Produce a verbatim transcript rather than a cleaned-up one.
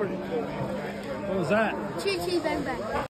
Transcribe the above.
pretty cool. What was that? Choo Choo Bang Bang.